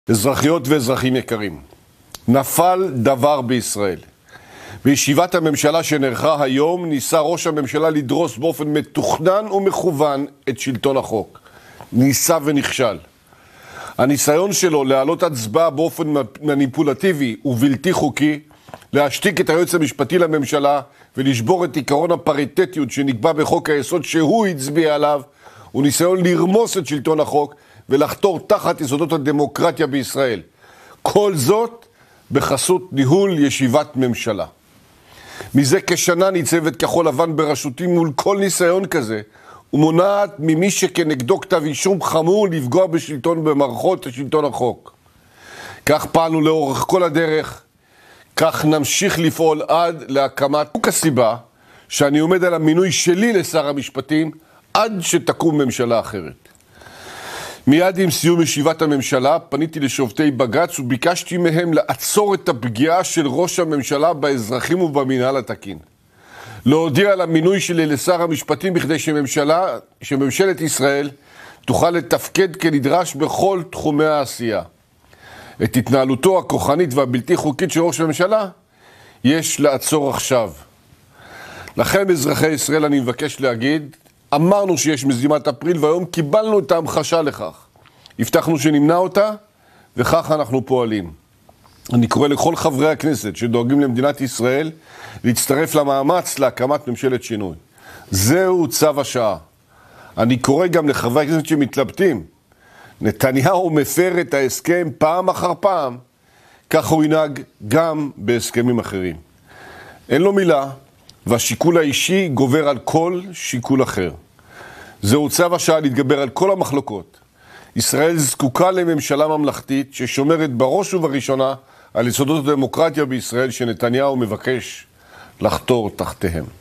אזרחיות ואזרחים יקרים, נפל דבר בישראל. בישיבת הממשלה שנערכה היום ניסה ראש הממשלה לדרוס באופן מתוכנן ומכוון את שלטון החוק. ניסה ונכשל. הניסיון שלו להעלות הצבעה באופן מניפולטיבי ובלתי חוקי, להשתיק את היועץ המשפטי לממשלה ולשבור את עקרון הפריטטיות שנקבע בחוק היסוד שהוא הצביע עליו, הוא ניסיון לרמוס את שלטון החוק ולחתור תחת יסודות הדמוקרטיה בישראל. כל זאת בחסות ניהול ישיבת ממשלה. מזה כשנה ניצבת כחול לבן בראשותי מול כל ניסיון כזה, ומונעת ממי שכנגדו כתב אישום חמור לפגוע בשלטון במערכות שלטון החוק. כך פעלנו לאורך כל הדרך, כך נמשיך לפעול עד להקמת הסיבה שאני עומד על המינוי שלי לשר המשפטים עד שתקום ממשלה אחרת. מיד עם סיום ישיבת הממשלה פניתי לשופטי בג"ץ וביקשתי מהם לעצור את הפגיעה של ראש הממשלה באזרחים ובמינהל התקין. להודיע על המינוי שלי לשר המשפטים בכדי שממשלת ישראל תוכל לתפקד כנדרש בכל תחומי העשייה. את התנהלותו הכוחנית והבלתי חוקית של ראש הממשלה יש לעצור עכשיו. לכם אזרחי ישראל אני מבקש להגיד, אמרנו שיש מזימת אפריל והיום קיבלנו את ההמחשה לכך. הבטחנו שנמנע אותה וכך אנחנו פועלים. אני קורא לכל חברי הכנסת שדואגים למדינת ישראל להצטרף למאמץ להקמת ממשלת שינוי. זהו צו השעה. אני קורא גם לחברי הכנסת שמתלבטים. נתניהו מפר את ההסכם פעם אחר פעם, כך הוא ינהג גם בהסכמים אחרים. אין לו מילה, והשיקול האישי גובר על כל שיקול אחר. זהו צו השעה להתגבר על כל המחלוקות. ישראל זקוקה לממשלה ממלכתית ששומרת בראש ובראשונה על יסודות הדמוקרטיה בישראל שנתניהו מבקש לחתור תחתיהם.